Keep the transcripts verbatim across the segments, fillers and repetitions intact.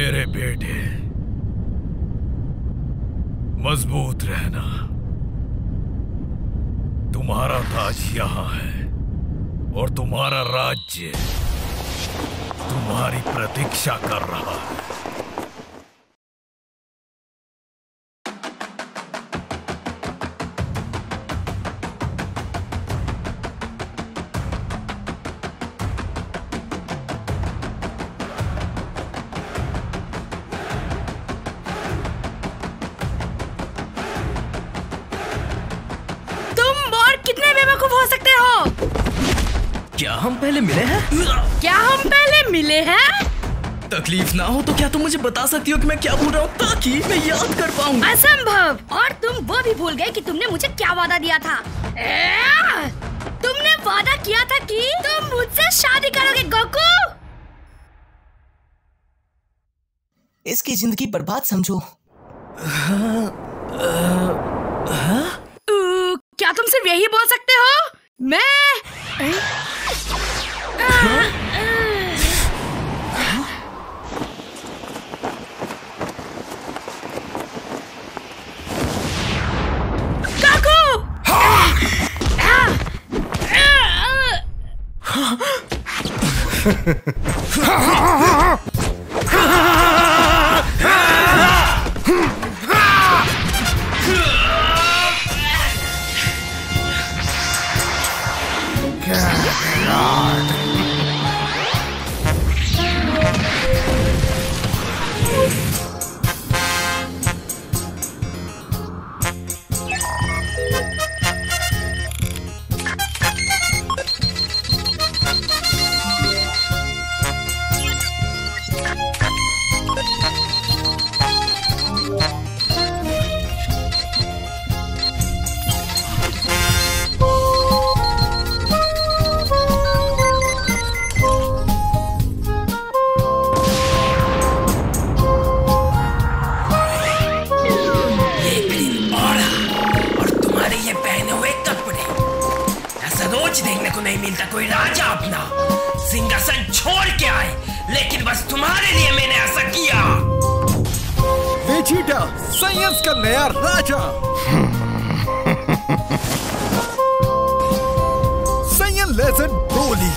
मेरे बेटे, मजबूत रहना। तुम्हारा ताज यहाँ है और तुम्हारा राज्य तुम्हारी प्रतीक्षा कर रहा है। क्या हम पहले मिले हैं? क्या हम पहले मिले हैं? तकलीफ ना हो तो क्या तुम मुझे बता सकती हो कि मैं क्या भूल रहा हूँ, ताकि मैं याद कर पाऊँ? असंभव। और तुम वो भी भूल गए कि तुमने मुझे क्या वादा दिया था। तुमने वादा किया था कि तुम मुझसे शादी करोगे गोकू। इसकी जिंदगी बर्बाद समझो। हाँ, आ, हाँ? क्या तुम सिर्फ यही बोल सकते हो? मैं देखने को नहीं मिलता कोई राजा अपना सिंहासन छोड़ के आए, लेकिन बस तुम्हारे लिए मैंने ऐसा किया। वेजिटा, साइंस का नया राजा। Science legend Broly.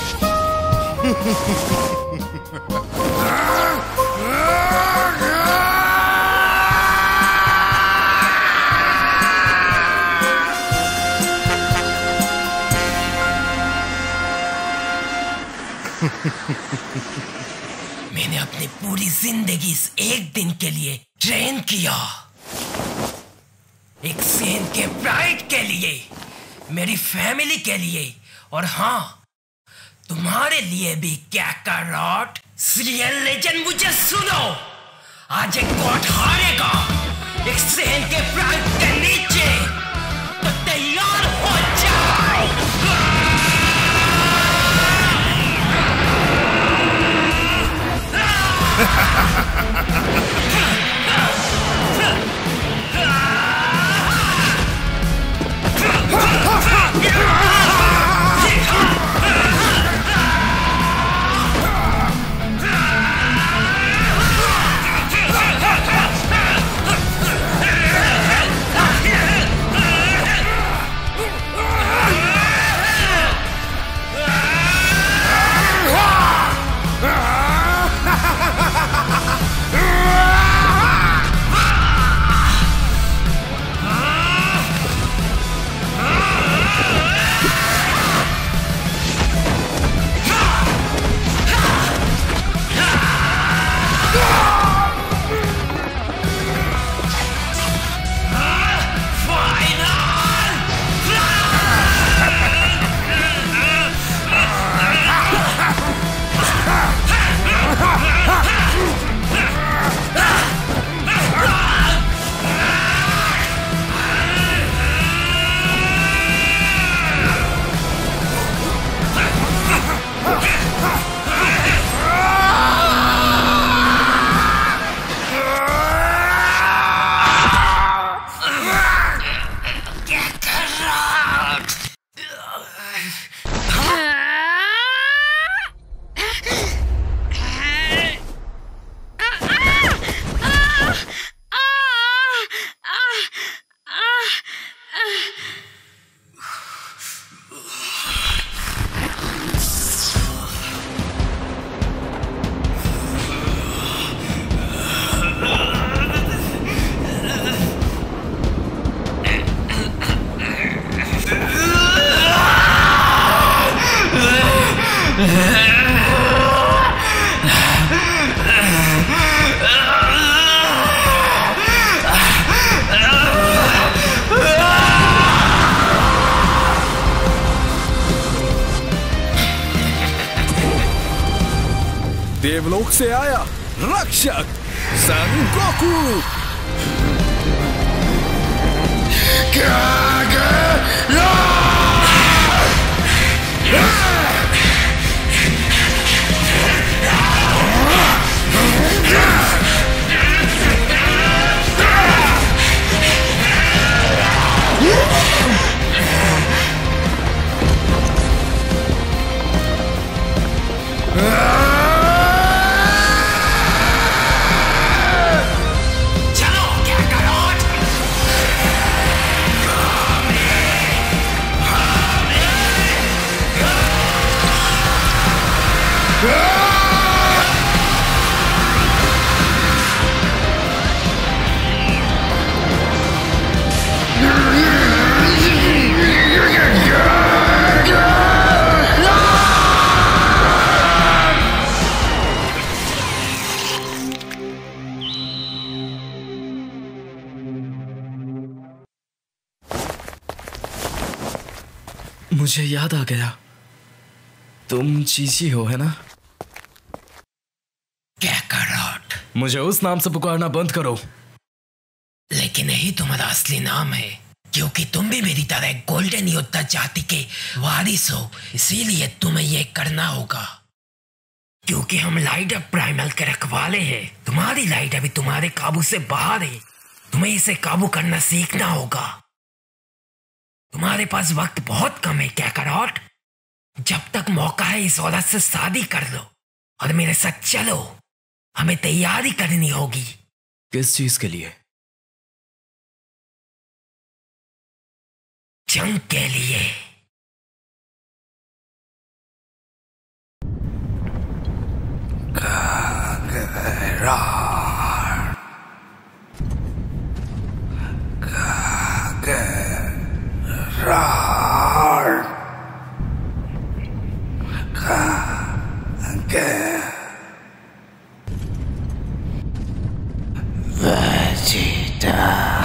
मैंने अपनी पूरी जिंदगी इस एक दिन के लिए ट्रेन किया, एक सेन के प्राइड के लिए, मेरी फैमिली के लिए, और हाँ तुम्हारे लिए भी। काकारोट, सीरियल लेजेंड, मुझे सुनो। आज एक कोर्ट हारेगा एक सेन के प्राइड के नीचे, तो तैयार हो जाओ। देवलोक से आया रक्षक सन गोकू। मुझे याद आ गया, तुम चीची हो, है ना? कैकारोट। मुझे उस नाम से पुकारना बंद करो। लेकिन यही तुम्हारा असली नाम है, क्योंकि तुम भी मेरी तरह गोल्डन योद्धा जाति के वारिस हो, इसीलिए तुम्हें ये करना होगा। क्योंकि हम लाइट अप प्राइमल के रखवाले हैं। तुम्हारी लाइट अभी तुम्हारे काबू से बाहर है, तुम्हें इसे काबू करना सीखना होगा। तुम्हारे पास वक्त बहुत कम है कैकारोट। जब तक मौका है इस औरत से शादी कर लो और मेरे साथ चलो। हमें तैयारी करनी होगी। किस चीज के लिए? जंग के लिए। Vegeta.